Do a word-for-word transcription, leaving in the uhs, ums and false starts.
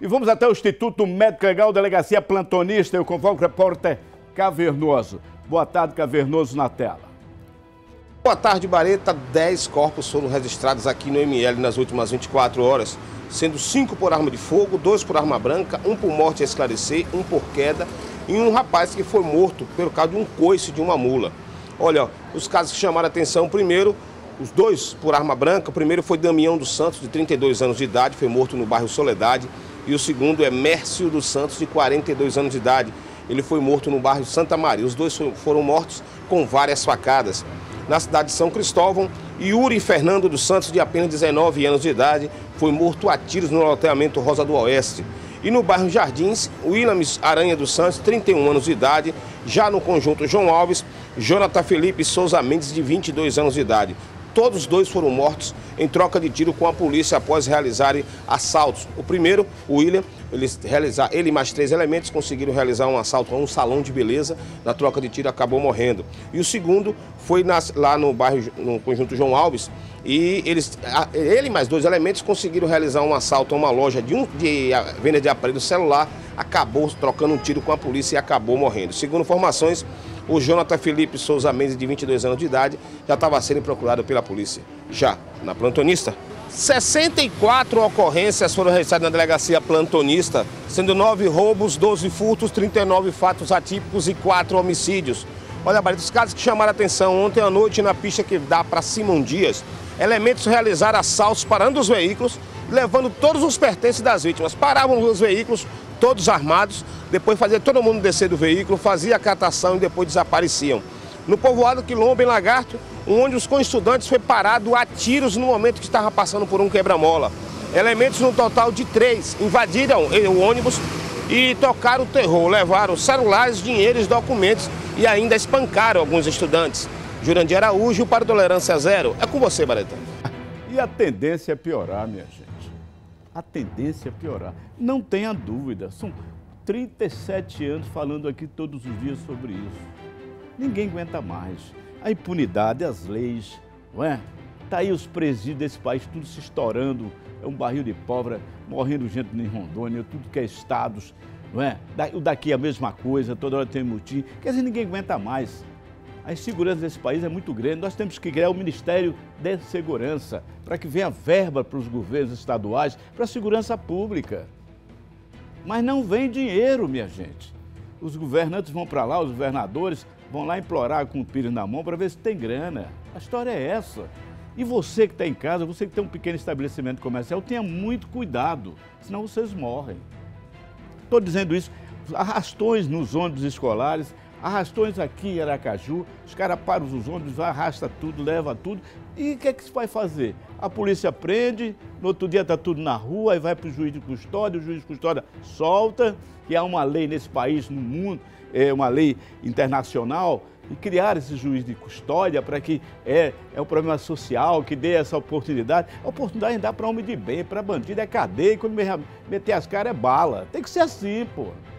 E vamos até o Instituto Médico Legal, Delegacia Plantonista. Eu convoco o repórter Cavernoso. Boa tarde, Cavernoso, na tela. Boa tarde, Bareta. dez corpos foram registrados aqui no M L nas últimas vinte e quatro horas, sendo cinco por arma de fogo, dois por arma branca, um por morte a esclarecer, um por queda e um rapaz que foi morto pelo causa de um coice de uma mula. Olha, os casos que chamaram a atenção, primeiro, os dois por arma branca. O primeiro foi Damião dos Santos, de trinta e dois anos de idade, foi morto no bairro Soledade. E o segundo é Mércio dos Santos, de quarenta e dois anos de idade. Ele foi morto no bairro Santa Maria. Os dois foram mortos com várias facadas. Na cidade de São Cristóvão, Yuri Fernando dos Santos, de apenas dezenove anos de idade, foi morto a tiros no loteamento Rosa do Oeste. E no bairro Jardins, Williams Aranha dos Santos, trinta e um anos de idade. Já no conjunto João Alves, Jonathan Felipe Souza Mendes, de vinte e dois anos de idade. Todos os dois foram mortos em troca de tiro com a polícia após realizarem assaltos. O primeiro, o William, eles realizar, ele e mais três elementos conseguiram realizar um assalto a um salão de beleza. Na troca de tiro acabou morrendo. E o segundo foi nas, lá no bairro, no conjunto João Alves, e eles, ele e mais dois elementos conseguiram realizar um assalto a uma loja de, um, de venda de aparelho celular. Acabou trocando um tiro com a polícia e acabou morrendo. Segundo informações, o Jonathan Felipe Souza Mendes, de vinte e dois anos de idade, já estava sendo procurado pela polícia. Já na Plantonista, sessenta e quatro ocorrências foram registradas na delegacia Plantonista, sendo nove roubos, doze furtos, trinta e nove fatos atípicos e quatro homicídios. Olha, Barreto, os casos que chamaram a atenção ontem à noite na pista que dá para Simão Dias, elementos realizaram assaltos parando os veículos, levando todos os pertences das vítimas. Paravam os veículos, todos armados, depois fazia todo mundo descer do veículo, fazia a catação e depois desapareciam. No povoado Quilombo, em Lagarto, um ônibus com estudantes foi parado a tiros no momento que estava passando por um quebra-mola. Elementos no total de três invadiram o ônibus e tocaram o terror, levaram celulares, dinheiros, documentos e ainda espancaram alguns estudantes. Jurandir Araújo, para Tolerância Zero. É com você, Bareta. E a tendência é piorar, minha gente. A tendência é piorar. Não tenha dúvida. São trinta e sete anos falando aqui todos os dias sobre isso. Ninguém aguenta mais. A impunidade, as leis, não é? Tá aí os presídios desse país, tudo se estourando. É um barril de pólvora, morrendo gente em Rondônia, tudo que é estados, não é? O daqui é a mesma coisa, toda hora tem motim. Quer dizer, ninguém aguenta mais. A insegurança desse país é muito grande. Nós temos que criar o Ministério de Segurança para que venha verba para os governos estaduais, para a segurança pública. Mas não vem dinheiro, minha gente. Os governantes vão para lá, os governadores vão lá implorar com o pires na mão para ver se tem grana. A história é essa. E você que está em casa, você que tem um pequeno estabelecimento comercial, tenha muito cuidado, senão vocês morrem. Estou dizendo isso, arrastões nos ônibus escolares, arrastões aqui em Aracaju, os caras param os ônibus, arrasta tudo, leva tudo. E o que é que se vai fazer? A polícia prende, no outro dia está tudo na rua, aí vai para o juiz de custódia, o juiz de custódia solta, que há uma lei nesse país, no mundo, é uma lei internacional, e criar esse juiz de custódia para que é, é um problema social, que dê essa oportunidade. A oportunidade dá para homem de bem, para bandido é cadeia, e quando meter as caras é bala. Tem que ser assim, pô.